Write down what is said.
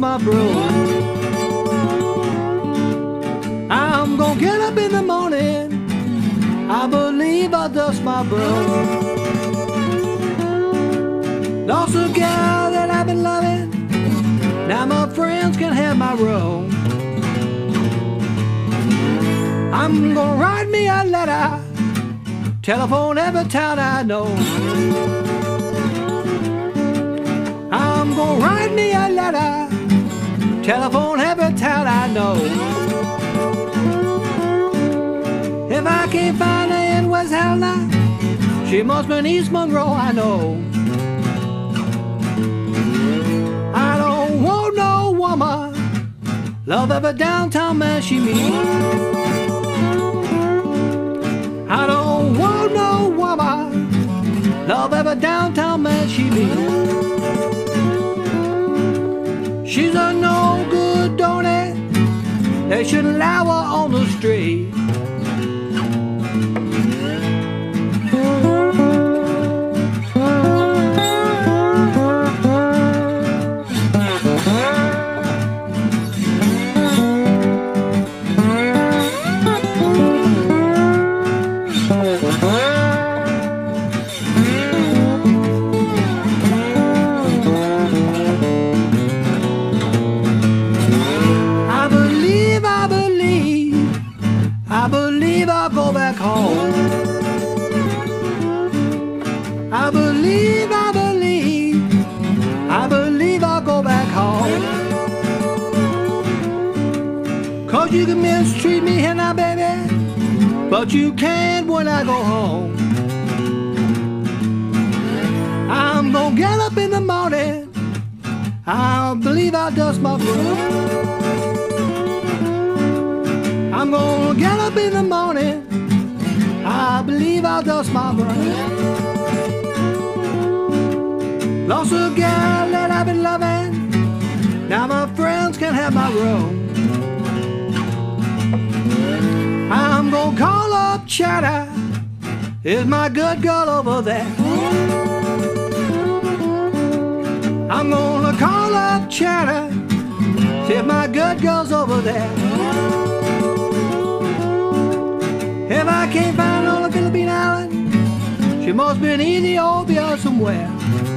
my broom. I'm gonna get up in the morning, I believe I'll dust my broom. Lost a gal that I've been loving, now my friends can have my room. I'm gonna write me a letter, telephone every town I know. I'm gonna write me a letter, telephone every town I know. If I can't find her in West Helena, she must be in East Monroe, I know. I don't want no woman, love every downtown man she meets. I don't want no woman, love every downtown man she meets. She's a no good donut, they shouldn't allow her on the street. I believe I'll go back home. I believe I'll go back home. 'Cause you can mistreat me here now, baby, but you can't when I go home. I'm gonna get up in the morning, I believe I'll dust my broom. I'm gonna get up in the morning, I believe I'll dust my broom. Lost a gal that I've been loving, now my friends can have my room. I'm gonna call up Chatter, is my good girl over there? I'm gonna call up Chatter, see if my good girl's over there. If I can't find her on the Philippine Island, she must be in Ethiopia somewhere.